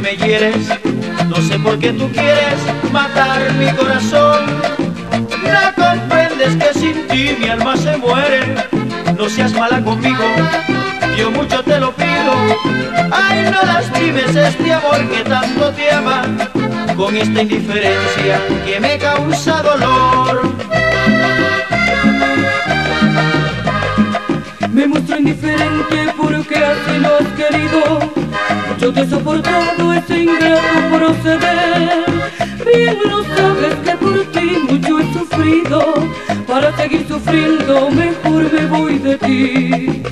me hieres, no sé por qué tú quieres matar mi corazón. No comprendes que sin ti mi alma se muere. No seas mala conmigo, yo mucho te lo pido. Ay, no lastimes este amor que tanto te ama, con esta indiferencia que me causa dolor. Me muestro indiferente porque así lo has querido. Yo te he soportado ese ingrato proceder. Bien lo sabes que por ti mucho he sufrido. Para seguir sufriendo mejor me voy de ti.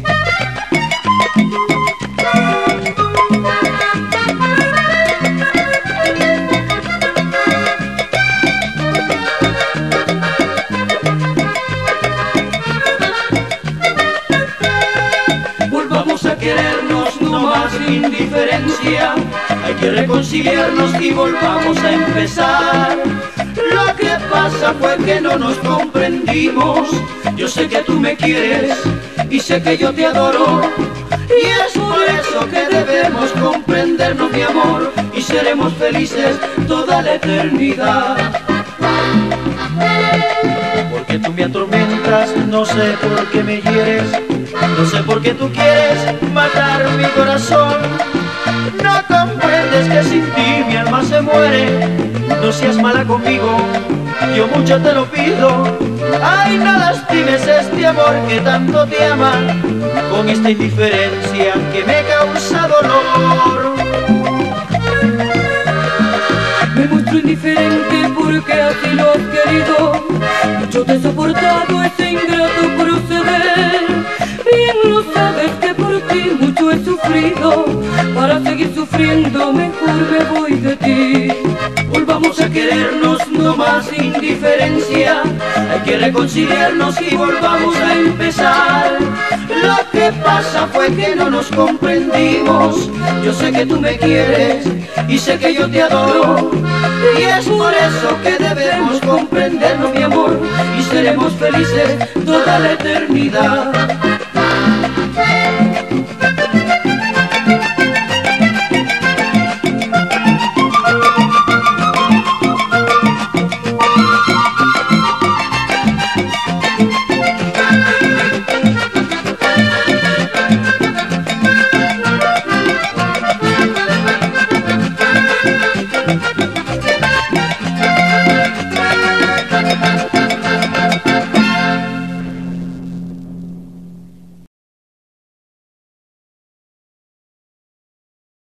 Volvamos a querernos, no más indiferencia. Hay que reconciliarnos y volvamos a empezar. Lo que pasa fue que no nos comprendimos. Yo sé que tú me quieres y sé que yo te adoro, y es por eso que debemos comprendernos, mi amor, y seremos felices toda la eternidad. Porque tú me atormentas, no sé por qué me hieres, no sé por qué tú quieres matar mi corazón. No comprendes que sin ti mi alma se muere. No seas mala conmigo, yo mucho te lo pido. Ay, no lastimes este amor que tanto te ama, con esta indiferencia que me causa dolor. Me muestro indiferente porque así lo has querido. Yo te he soportado ese ingrato proceder. Bien lo sabes que por ti mucho he sufrido. Para seguir sufriendo mejor me voy de ti. Volvamos a querernos, no más indiferencia. Hay que reconciliarnos y volvamos a empezar. Lo que pasa fue que no nos comprendimos. Yo sé que tú me quieres y sé que yo te adoro, y es por eso que debemos comprendernos, mi amor, y seremos felices toda la eternidad.